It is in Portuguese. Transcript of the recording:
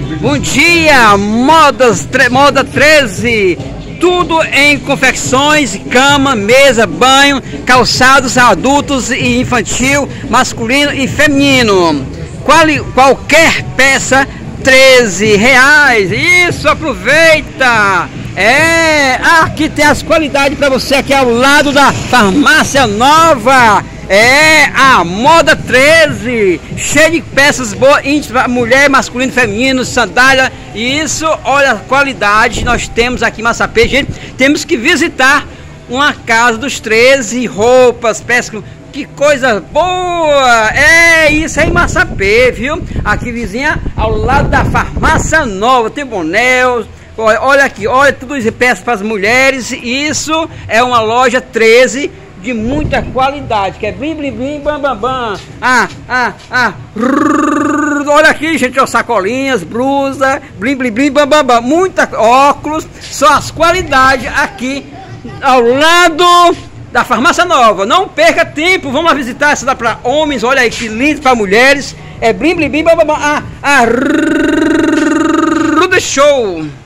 Bom dia, Moda 13. Tudo em confecções, cama, mesa, banho, calçados adultos e infantil, masculino e feminino. Qualquer peça, R$13. Isso, aproveita! Aqui tem as qualidades para você, aqui ao lado da Farmácia Nova. A Moda 13, cheio de peças boas, íntimas, mulher, masculino, feminino, sandália. Isso, olha a qualidade nós temos aqui em Massapê, gente. Temos que visitar uma casa dos 13, roupas, peças, que coisa boa! Isso aí em Massapê, viu? Aqui vizinha, ao lado da Farmácia Nova, tem bonéus. Olha aqui, olha tudo isso, peças para as mulheres. Isso é uma loja 13 de muita qualidade, que é blim blim blim bam bam bam. Olha aqui, gente, ó, sacolinhas, blusa, blim blim blim bam bam bam. Muita óculos, só as qualidades aqui ao lado da Farmácia Nova. Não perca tempo, vamos lá visitar. Essa dá para homens, olha aí que lindo, para mulheres. É blim blim blim bam bam bam. Show.